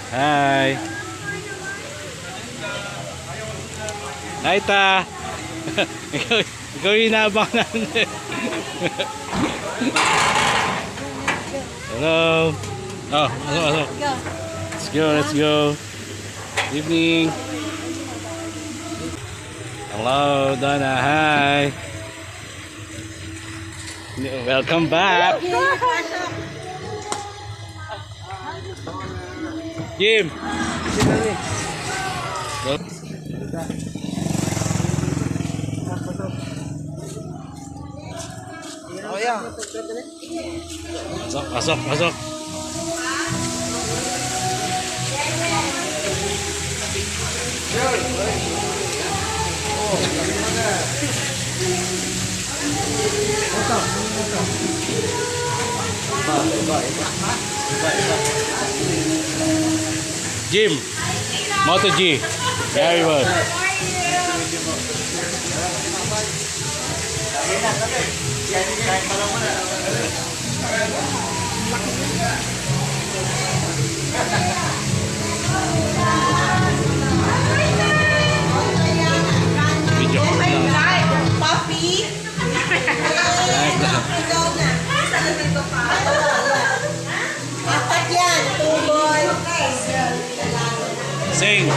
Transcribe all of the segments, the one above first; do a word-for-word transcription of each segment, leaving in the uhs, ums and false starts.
Hi. Naita. ikaw, ikaw yung inabang natin. Hello. Oh, ano, ano. Let's go, let's go. Evening. Hello, Donna. Hi. Welcome back. Jim. Oh ya. Masuk, masuk, masuk. Jim, Moto G, very well. Video. Oh my God, puppy! Apat yan, tuboy. Sing.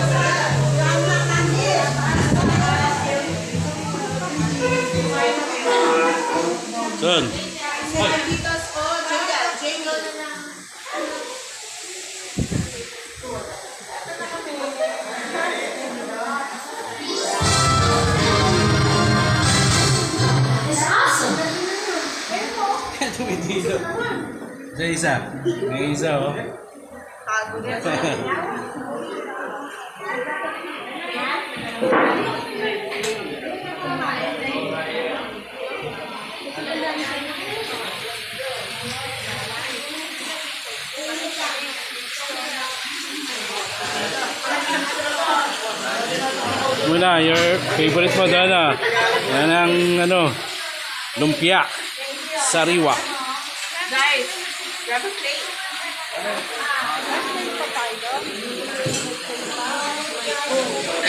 Sun. Sa isa. May isa oh. Muna, your favorite mo doon ah. Yan ang ano, lumpia. Sariwa. Guys, grab a plate. Ah,